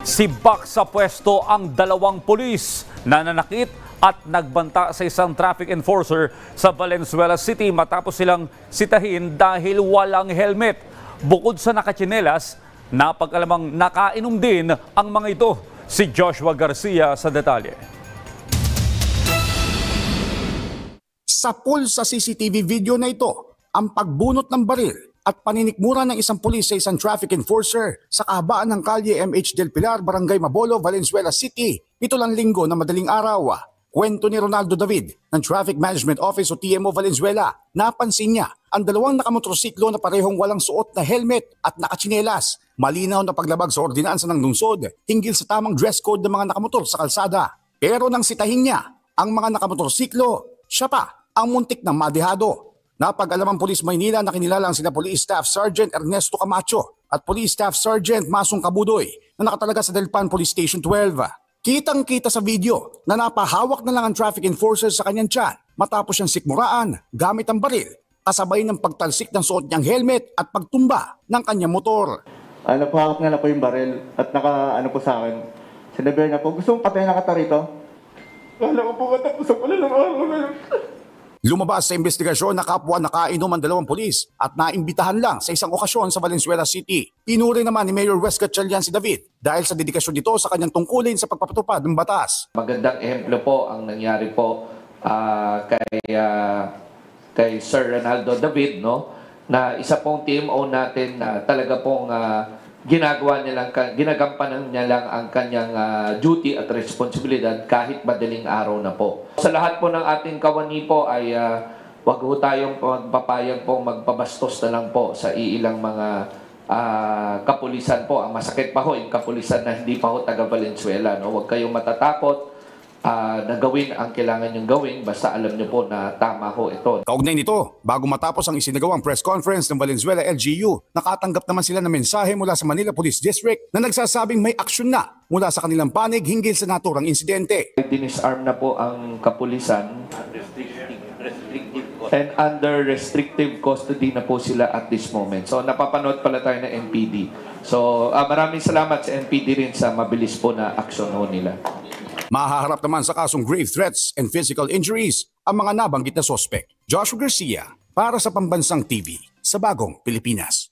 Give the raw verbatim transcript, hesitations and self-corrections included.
Sibak sa pwesto ang dalawang pulis na nanakit at nagbanta sa isang traffic enforcer sa Valenzuela City matapos silang sitahin dahil walang helmet. Bukod sa nakatsinelas, napag-alamang nakainom din ang mga ito. Si Joshua Garcia sa detalye. Sa pool sa C C T V video na ito, ang pagbunot ng baril at paninikmura ng isang pulis sa isang traffic enforcer sa kahabaan ng kalye M H Del Pilar, Barangay Mabolo, Valenzuela City. Ito lang linggo na madaling araw. Kwento ni Ronaldo David ng Traffic Management Office o T M O Valenzuela. Napansin niya ang dalawang nakamotorsiklo na parehong walang suot na helmet at nakatsinelas. Malinaw na paglabag sa ordinansa ng lungsod hinggil sa tamang dress code ng mga nakamotor sa kalsada. Pero nang sitahin niya ang mga nakamotorsiklo, siya pa ang muntik ng madehado. Napag-alam ang Pulis Maynila na kinilalang sina Police Staff Sergeant Ernesto Camacho at Police Staff Sergeant Masong Kabudoy na nakatalaga sa Delpan Police Station twelve. Kitang-kita sa video na napahawak na lang ang traffic enforcer sa kanyang tiyan matapos siyang sikmuraan gamit ang baril kasabay ng pagtalsik ng suot niyang helmet at pagtumba ng kanyang motor. Ano po, hawak na na po yung baril at naka ano po sa akin. Sinabi niya po, gusto mong patayin na kita rito? Kala ko po katapusan ko na ng araw na yun. Lumabas sa investigasyon na kapwa nakainom ang dalawang pulis at naimbitahan lang sa isang okasyon sa Valenzuela City. Pinuri naman ni Mayor Wes Gatchalian si David dahil sa dedikasyon nito sa kanyang tungkulin sa pagpapatupad ng batas. Magandang ehemplo po ang nangyari po uh, kay, uh, kay Sir Ronaldo David, no? Na isa pong T M O natin na uh, talaga pong uh, ginagawa niya lang, ginagampanan niya lang ang kanyang uh, duty at responsibilidad kahit madaling araw na po. Sa lahat po ng ating kawani po ay uh, wag ho tayong magpapayag po magpabastos na lang po sa iilang mga uh, kapulisan po. Ang masakit pa ho, yung kapulisan na hindi pa ho taga Valenzuela. No? Huwag kayong matatakot uh, na gawin ang kailangan niyong gawin basta alam niyo po na tama ho ito. Kaugnay nito, bago matapos ang isinagawang press conference ng Valenzuela L G U, nakatanggap naman sila ng mensahe mula sa Manila Police District na nagsasabing may aksyon na mula sa kanilang panig hinggil sa naturang insidente. Dinisarm na po ang kapulisan and under restrictive custody na po sila at this moment. So napapanood pala tayo ng N P D. So uh, maraming salamat sa N P D rin sa mabilis po na aksyon ho nila. Mahaharap naman sa kasong grave threats and physical injuries ang mga nabanggit na sospek. Joshua Garcia para sa Pambansang T V sa Bagong Pilipinas.